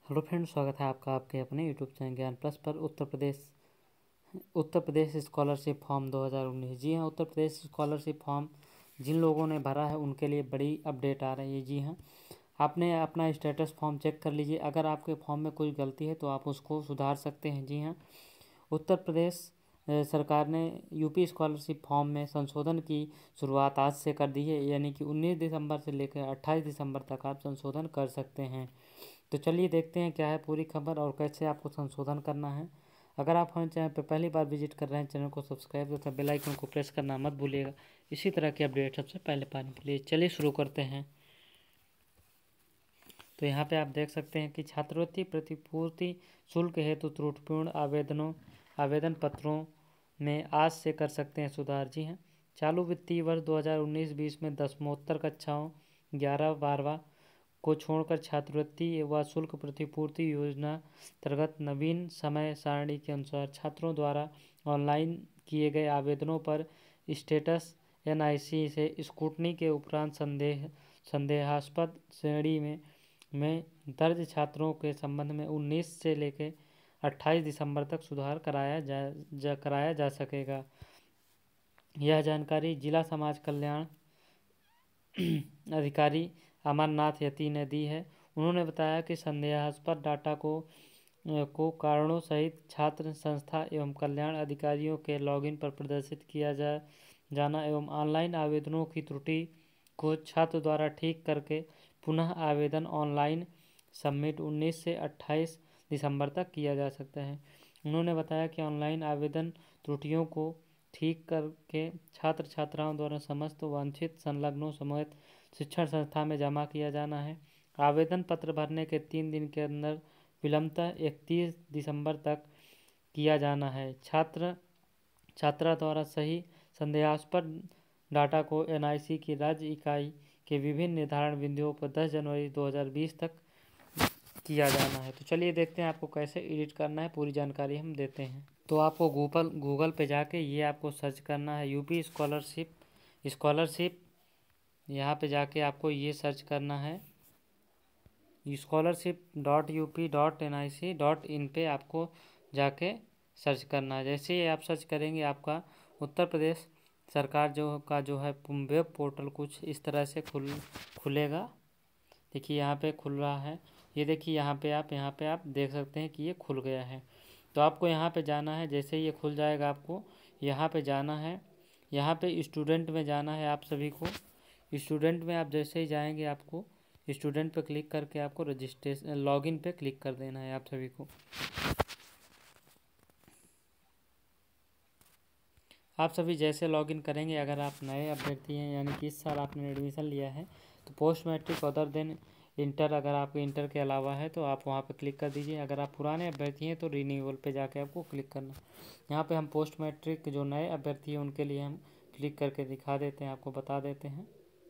Hello friends, स्वागत है आपका आपके अपने यूट्यूब चैनल ज्ञान प्लस पर। Uttar Pradesh scholarship form 2019। जी हाँ, उत्तर प्रदेश स्कॉलरशिप फॉर्म जिन लोगों ने भरा है उनके लिए बड़ी अपडेट आ रही है। जी हाँ, आपने अपना स्टेटस फॉर्म चेक कर लीजिए। अगर आपके फॉर्म में कोई गलती है तो आप उसको सुधार सकते हैं। जी हाँ, उत्तर प्रदेश सरकार ने यूपी स्कॉलरशिप फॉर्म में संशोधन की शुरुआत आज से कर दी है, यानी कि 19 दिसंबर से लेकर 28 दिसंबर तक आप संशोधन कर सकते हैं। तो चलिए देखते हैं क्या है पूरी खबर और कैसे आपको संशोधन करना है। अगर आप हमारे चैनल पर पहली बार विजिट कर रहे हैं, चैनल को सब्सक्राइब तथा बेल आइकन को प्रेस करना मत भूलिएगा, इसी तरह की अपडेट सबसे पहले पाने के लिए। चलिए शुरू करते हैं। तो यहाँ पे आप देख सकते हैं कि छात्रवृत्ति प्रतिपूर्ति शुल्क हेतु त्रुटिपूर्ण आवेदन पत्रों में आज से कर सकते हैं सुधार। जी हैं, चालू वित्तीय वर्ष 2019-20 में दसमोत्तर कक्षाओं 11-12 को छोड़कर छात्रवृत्ति व शुल्क प्रतिपूर्ति योजना अंतर्गत नवीन समय सारणी के अनुसार छात्रों द्वारा ऑनलाइन किए गए आवेदनों पर स्टेटस NIC से स्क्रूटनी के उपरांत संदेहास्पद श्रेणी में दर्ज छात्रों के संबंध में 19 से लेकर 28 दिसंबर तक सुधार कराया जा सकेगा। यह जानकारी जिला समाज कल्याण अधिकारी अमरनाथ यति ने दी है। उन्होंने बताया कि संदेहास्पद डाटा को कारणों सहित छात्र संस्था एवं कल्याण अधिकारियों के लॉगिन पर प्रदर्शित किया जाना एवं ऑनलाइन आवेदनों की त्रुटि को छात्र द्वारा ठीक करके पुनः आवेदन ऑनलाइन सबमिट 19 से 28 दिसंबर तक किया जा सकता है। उन्होंने बताया कि ऑनलाइन आवेदन त्रुटियों को ठीक करके छात्र छात्राओं द्वारा समस्त वांछित संलग्नों समेत शिक्षण संस्था में जमा किया जाना है। आवेदन पत्र भरने के 3 दिन के अंदर विलंबतः 31 दिसंबर तक किया जाना है। छात्रा द्वारा सही संदेहास्पद डाटा को NIC की राज्य इकाई के विभिन्न निर्धारण बिंदुओं पर 10 जनवरी 2020 तक किया जाना है। तो चलिए देखते हैं आपको कैसे एडिट करना है, पूरी जानकारी हम देते हैं। तो आपको गूगल पे जाके ये आपको सर्च करना है यूपी स्कॉलरशिप। यहाँ पे जाके आपको ये सर्च करना है scholarship.up.nic.in पे आपको जाके सर्च करना है। जैसे ही आप सर्च करेंगे आपका उत्तर प्रदेश सरकार जो है वेब पोर्टल कुछ इस तरह से खुलेगा। देखिए यहाँ पे खुल रहा है। ये देखिए यहाँ पे आप देख सकते हैं कि ये खुल गया है। तो आपको यहाँ पे जाना है। जैसे ही ये खुल जाएगा आपको यहाँ पे जाना है। यहाँ पे स्टूडेंट में जाना है आप सभी को। स्टूडेंट में आप जैसे ही जाएंगे आपको स्टूडेंट पे क्लिक करके आपको रजिस्ट्रेशन लॉगिन पे क्लिक कर देना है आप सभी को। आप सभी जैसे लॉगिन करेंगे, अगर आप नए अभ्यर्थी हैं यानी कि इस साल आपने एडमिशन लिया है तो post matric other than inter, अगर आपको इंटर के अलावा है तो आप वहाँ पे क्लिक कर दीजिए। अगर आप पुराने अभ्यर्थी हैं तो रिन्यूअल पे जाके आपको क्लिक करना। यहाँ पे हम पोस्ट मैट्रिक जो नए अभ्यर्थी हैं उनके लिए हम क्लिक करके दिखा देते हैं, आपको बता देते हैं।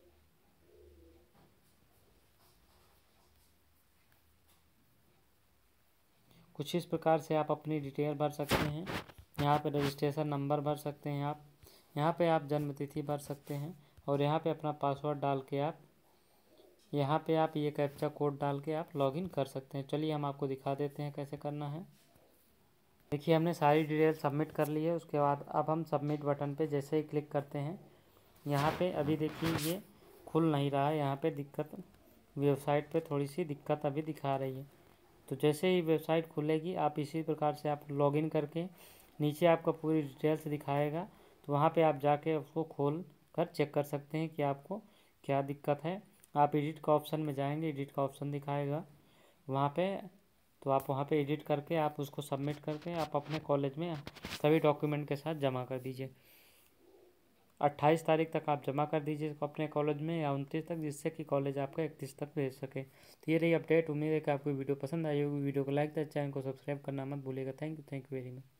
कुछ इस प्रकार से आप अपनी डिटेल भर सकते हैं। यहाँ पे रजिस्ट्रेशन नंबर भर सकते हैं आप। यहाँ पे आप जन्म तिथि भर सकते हैं और यहाँ पे अपना पासवर्ड डाल के आप यहाँ पे आप ये कैप्चा कोड डाल के आप लॉगिन कर सकते हैं। चलिए हम आपको दिखा देते हैं कैसे करना है। देखिए हमने सारी डिटेल सबमिट कर ली है। उसके बाद अब हम सबमिट बटन पे जैसे ही क्लिक करते हैं, यहाँ पे अभी देखिए ये खुल नहीं रहा है। यहाँ पे दिक्कत, वेबसाइट पे थोड़ी सी दिक्कत अभी दिखा रही है। तो जैसे ही वेबसाइट खुलेगी आप इसी प्रकार से आप लॉगिन करके नीचे आपका पूरी डिटेल्स दिखाएगा। तो वहाँ पे आप जाके उसको खोल कर चेक कर सकते हैं कि आपको क्या दिक्कत है। आप एडिट का ऑप्शन में जाएंगे, एडिट का ऑप्शन दिखाएगा वहाँ पे, तो आप वहाँ पे एडिट करके आप उसको सबमिट करके आप अपने कॉलेज में सभी डॉक्यूमेंट के साथ जमा कर दीजिए। 28 तारीख तक आप जमा कर दीजिए अपने कॉलेज में या 29 तक, जिससे कि कॉलेज आपका 31 तक भेज सके। तो ये रही अपडेट। उम्मीद है कि आपको वीडियो पसंद आई होगी। वीडियो को लाइक करें, चैनल को सब्सक्राइब करना मत भूलिएगा। Thank you very much.